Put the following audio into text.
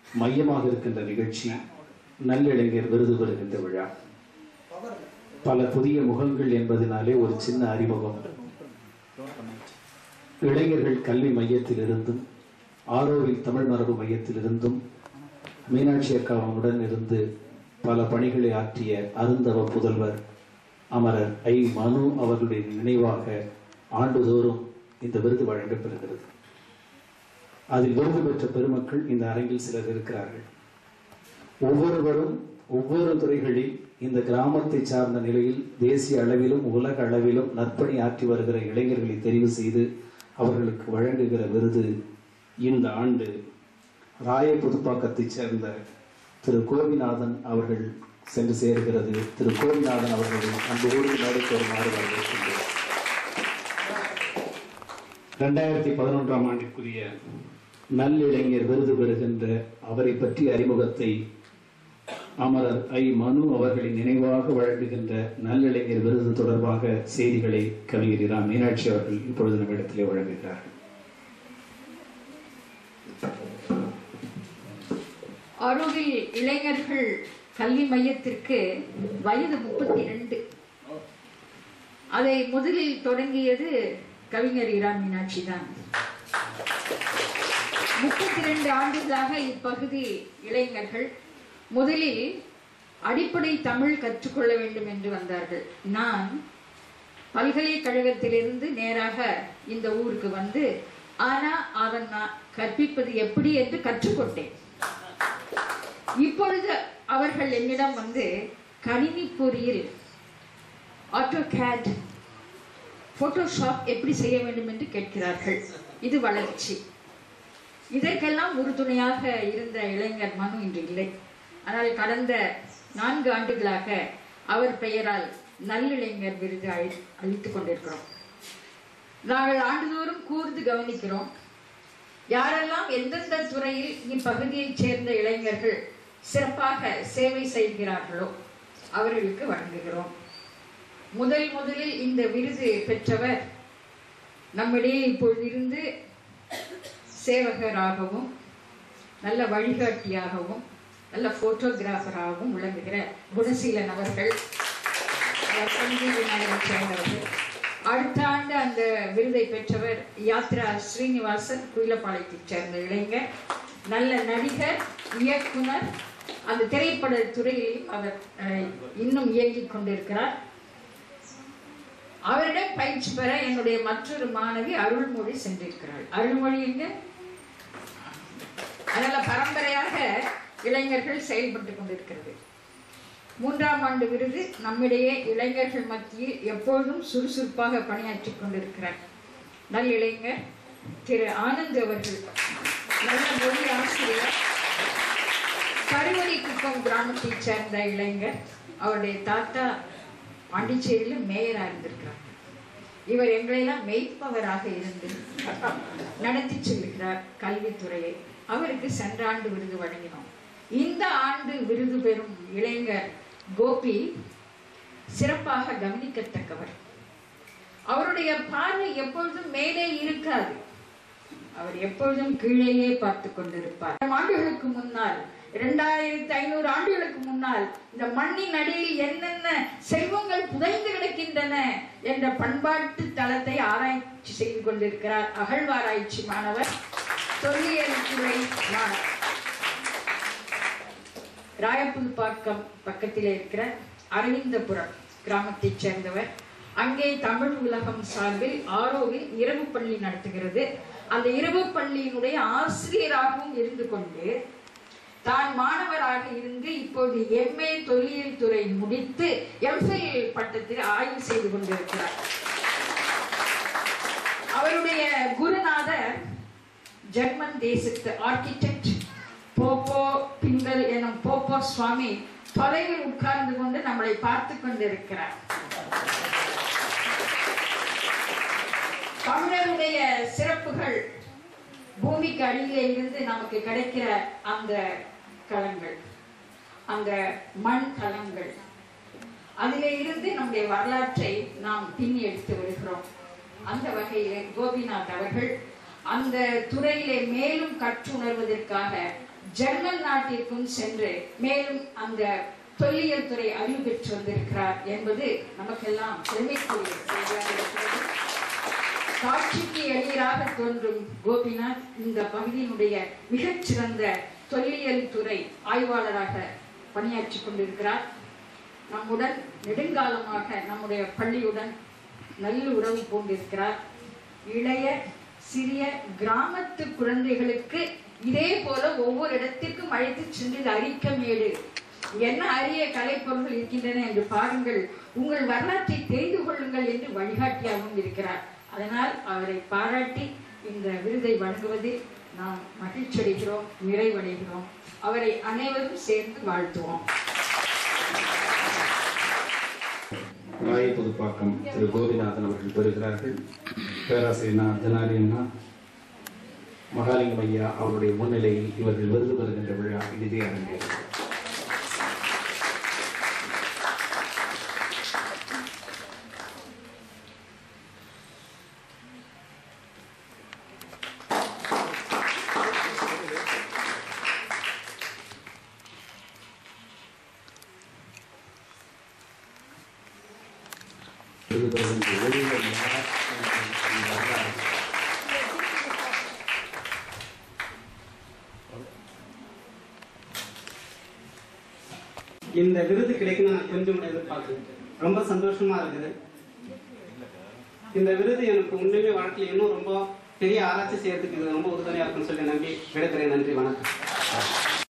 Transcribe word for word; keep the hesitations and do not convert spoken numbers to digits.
மையமாக இருக்கின்ற நிகழ்ச்சி நல்லிளைஞர் விருது பெறுகின்ற விழா. பல புதிய முகங்கள் என்பதனாலே ஒரு சின்ன அறிமுகம். இளைஞர்கள் கல்வி மையத்தில் இருந்தும் ஆரோவில் தமிழ் மரபு மையத்தில் இருந்தும் மீனாட்சி அக்காவுடன் இருந்து பல பணிகளை ஆற்றிய அருந்தவ புதல்வர் அமரர் ஐ மனு அவர்களுடைய நினைவாக ஆண்டுதோறும் இந்த விருது வழங்கப்பெறுகிறது. அதில் விருது பெற்ற பெருமக்கள் இந்த அரங்கில் சிலர் இருக்கிறார்கள். ஒவ்வொருவரும் ஒவ்வொரு துறைகளில் இந்த கிராமத்தை சார்ந்த நிலையில் தேசிய அளவிலும் உலக அளவிலும் நற்பணி ஆற்றி வருகிற இளைஞர்களை தெரிவு செய்து அவர்களுக்கு வழங்குகிற விருது இந்த ஆண்டு ராய புதுப்பாக்கத்தை சேர்ந்த திரு கோபிநாதன் அவர்கள் சென்று சேர்கிறது. திரு கோபிநாதன் அவர்களை அன்போடு நடைபெற்று வருமாறு வரவேற்கின்றனர். இரண்டாயிரத்தி பதினொன்றாம் ஆண்டிற்குரிய நல்லிளைஞர் விருது பெறுகின்ற அவரை பற்றிய அறிமுகத்தை அமரர் ஐ மனு அவர்களின் நினைவாக வழங்குகின்ற நல்லிளைஞர் விருது தொடர்பாக செய்திகளை கவிஞர் இரா மீனாட்சி அவர்கள் இப்பொழுது நம்மிடத்திலே வழங்குகிறார்கள். ஆரோவில் இளைஞர்கள் கல்வி மையத்திற்கு வயது முப்பத்தி இரண்டு. அதை முதலில் தொடங்கியது கவிஞர் இரா மீனாட்சி தான். முப்பத்தி இரண்டு ஆண்டுகளாக இப்பகுதி இளைஞர்கள் முதலில் அடிப்படை தமிழ் கற்றுக்கொள்ள வேண்டும் என்று வந்தார்கள். நான் பல்கலைக்கழகத்திலிருந்து நேராக இந்த ஊருக்கு வந்து ஆனா அதை நான் கற்பிப்பது எப்படி என்று கற்றுக்கொண்டேன். இப்பொழுது அவர்கள் என்னிடம் வந்து கணினி பொறியில் ஆட்டோகேட், போட்டோஷாப் எப்படி செய்ய வேண்டும் என்று கேட்கிறார்கள். இது வளர்ச்சி. இதற்கெல்லாம் உறுதுணையாக இருந்த இளைஞர் மனு இன்று இல்லை. ஆனால் கடந்த நான்கு ஆண்டுகளாக அவர் பெயரால் நல்லிளைஞர் விருது அளி அளித்துக் கொண்டிருக்கிறோம். நாங்கள் ஆண்டுதோறும் கூர்ந்து கவனிக்கிறோம். யாரெல்லாம் எந்தெந்த துறையில் இப்பகுதியைச் சேர்ந்த இளைஞர்கள் சிறப்பாக சேவை செய்கிறார்களோ அவர்களுக்கு வழங்குகிறோம். முதல் முதலில் இந்த விருது பெற்றவர் நம்மிடையே இப்பொழுது இருந்து சேவகராகவும் நல்ல வழிகாட்டியாகவும் நல்ல போட்டோகிராஃபராகவும் விளங்குகிற குணசீலன் அவர்கள் சேர்ந்தவர்கள். அடுத்த ஆண்டு அந்த விருதை பெற்றவர் யாத்ரா ஸ்ரீனிவாசன், குயிலப்பாளையத்தைச் சேர்ந்த இளைஞர், நல்ல நடிகர், இயக்குனர். அந்த திரைப்பட துறையிலும் அவர் இன்னும் இயங்கிக் கொண்டிருக்கிறார். அவரிடம் பயிற்சி பெற என்னுடைய மற்றொரு மாணவி அருள்மொழி சென்றிருக்கிறாள். அருள்மொழி எங்க? அதனால பரம்பரையாக இளைஞர்கள் செயல்பட்டு கொண்டிருக்கிறது. மூன்றாம் ஆண்டு விருது நம்மிடையே இளைஞர்கள் மத்தியில் எப்பொழுதும் சுறுசுறுப்பாக பணியாற்றி கொண்டிருக்கிறார் நல் இளைஞர் திரு ஆனந்த் அவர்கள். நல்ல மொழி ஆசிரியர், கருவடிக்குப்பம் கிராமத்தைச் சேர்ந்த இளைஞர். அவருடைய தாத்தா பாண்டிச்சேரியில் மேயரா இருந்திருக்கிறார். இவர் எங்களெல்லாம் மெய்ப்பவராக இருந்து நடத்தி செல்கிறார் கல்வித்துறையை. அவருக்கு சென்ற ஆண்டு விருது வழங்கினோம். இந்த ஆண்டு விருது பெறும் இளைஞர் கோபி சிறப்பாக கவனிக்கத்தக்கவர். அவருடைய பார்வை எப்பொழுதும் மேலே இருக்காது. அவர் எப்பொழுதும் கீழேயே பார்த்து கொண்டிருப்பார். ஆண்டுகளுக்கு முன்னால், இரண்டாயிரத்தி ஐநூறு ஆண்டுகளுக்கு முன்னால் இந்த மண்ணின் அடியில் என்னென்ன செல்வங்கள் புதைந்து கிடக்கின்றன என்ற பண்பாட்டு தளத்தை ஆராய்ச்சி செய்து கொண்டிருக்கிறார். அகழ்வாராய்ச்சி மாணவர், தொல்லியல் துறை மாணவர். ராயப்புதுப்பாக்கம் பக்கத்தில் இருக்கிற அரவிந்தபுரம் கிராமத்தைச் சேர்ந்தவர். அங்கே தமிழ் உலகம் சார்பில் ஆரோவில் இரவு பள்ளி நடத்துகிறது. அந்த இரவு பள்ளியினுடைய ஆசிரியராகவும் இருந்து கொண்டு தான் மாணவராக இருந்து இப்போது எம்ஏ தொல்லியல் துறை முடித்து எம்ஃபில் பட்டத்தில் ஆய்வு செய்து கொண்டிருக்கிறார். அவருடைய குருநாதர் ஜெர்மன் தேசத்து ஆர்கிடெக்ட் போப்போ பிங்கல் எனும் போப்போ சுவாமி தொலைவில் உட்கார்ந்து கொண்டு நம்மளை பார்த்து கொண்டிருக்கிறார். தமிழருடைய சிறப்புகள் பூமிக்கு அடியிலே இருந்து நமக்கு கிடைக்கிற அந்த களங்கள், அந்த மண் களங்கள், அதிலே இருந்து நம்முடைய வரலாற்றை நாம் பின்னி எடுத்து வருகிறோம். அந்த வகையிலே கோபிநாத் அவர்கள் அந்த துறையிலே மேலும் கற்றுணர்வதற்காக ஜெர்மன் நாட்டிற்கும் சென்று மேலும் அந்த தொல்லியல் துறை அறிவு பெற்று வந்திருக்கிறார் என்பது நமக்கெல்லாம் பெருமைக்குரிய செய்தியாக இருக்கிறது. காட்சிக்கு எளியராக தோன்றும் கோபிநாத் இந்த பகுதியினுடைய மிகச்சிறந்த தொல்லியல் துறை ஆய்வாளராக பணியாற்றி கொண்டிருக்கிறார். நம்முடன் நெடுங்காலமாக நம்முடைய பள்ளியுடன் நல்ல உறவு கொண்டிருக்கிறார். இளைய சிறிய கிராமத்து குழந்தைகளுக்கு இதே போல ஒவ்வொரு இடத்திற்கும் அழைத்து சென்று அரிக்கமேடு என்ன அரிய கலைப்பொருள்கள் இருக்கின்றன என்று பாருங்கள், உங்கள் வரலாற்றை தெரிந்து கொள்ளுங்கள் என்று வழிகாட்டியாகவும் இருக்கிறார். அதனால் அவரை பாராட்டி இந்த விருதை வழங்குவதில் நாம் மகிழ்ச்சி அடைகிறோம், நிறைவடைகிறோம். அவரை அனைவரும் சேர்ந்து வாழ்த்துவோம். ராய புதுப்பாக்கம் திரு கோபிநாதன் அவர்கள் பெறுகிறார்கள். பேராசிரியர் தினாரி அண்ணா, மகாலிங்கம் ஐயா அவருடைய முன்னிலையில் இவர்கள் விருது பெறுகின்ற விழா இனிதே அரங்கேறுகிறது. இந்த விருது கிடைக்கும் நான் கொஞ்சம் எதிர்பார்க்கிறேன். ரொம்ப சந்தோஷமா இருக்குது. இந்த விருது எனக்கு உண்மையுமே வாழ்க்கையில் இன்னும் ரொம்ப பெரிய ஆராய்ச்சி செய்யறதுக்கு இது ரொம்ப உறுதுணையா இருக்குன்னு சொல்லி நம்பி விடைபெறேன். நன்றி, வணக்கம்.